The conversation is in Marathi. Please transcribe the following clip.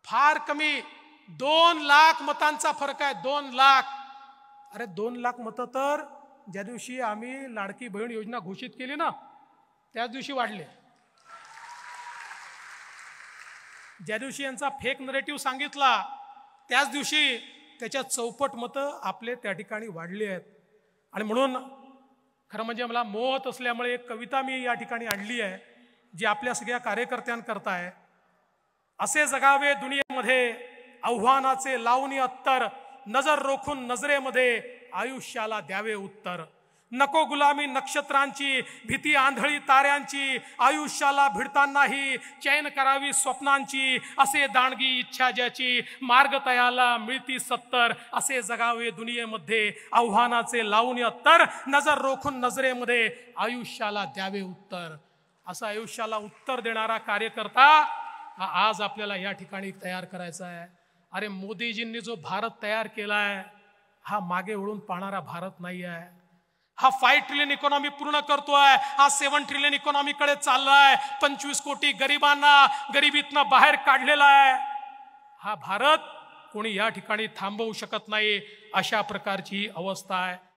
फार कमी 2 लाख मतांचा फरक आहे. 2 लाख. अरे 2 लाख मतं तर ज्या दिवशी आम्ही लाडकी बहीण योजना घोषित केली ना त्याच दिवशी वाढले. ज्या दिवशी यांचा फेक नरेटिव्ह सांगितला त्याच दिवशी त्याच्या चौपट मतं आपले त्या ठिकाणी वाढली आहेत. आणि म्हणून खरं म्हणजे मला मोहत असल्यामुळे एक कविता मी या ठिकाणी आणली आहे जी आपल्या सगळ्या कार्यकर्त्यांकरता आहे. असे जगावे दुनियेमध्ये आव्हानाचे लावणी अत्तर, नजर रोखून नजरेमध्ये आयुष्याला द्यावे उत्तर. नको गुलामी नक्षत्रांची, भीती आंधळी ताऱ्यांची, आयुष्याला भिडतानाही चैन करावी स्वप्नांची. असे दांडगी इच्छा ज्याची, मार्ग तयाला मिळती 70. असे जगावे दुनियेमध्ये आव्हानाचे लावून अत्तर, नजर रोखून नजरेमध्ये आयुष्याला द्यावे उत्तर. असं आयुष्याला उत्तर देणारा कार्यकर्ता हा आज आपल्याला या ठिकाणी तयार करायचा आहे. अरे मोदीजींनी जो भारत तयार केलाय हा मागे वळून पाहणारा भारत नाही आहे. हा 5 ट्रिलियन इकॉनॉमी पूर्ण करतोय. हा 7 ट्रिलियन इकॉनॉमीकडे चाललाय. 25 कोटी गरिबांना गरिबीतनं बाहेर काढलेला आहे. हा भारत कोणी या ठिकाणी थांबवू शकत नाही. अशा प्रकारची अवस्था आहे.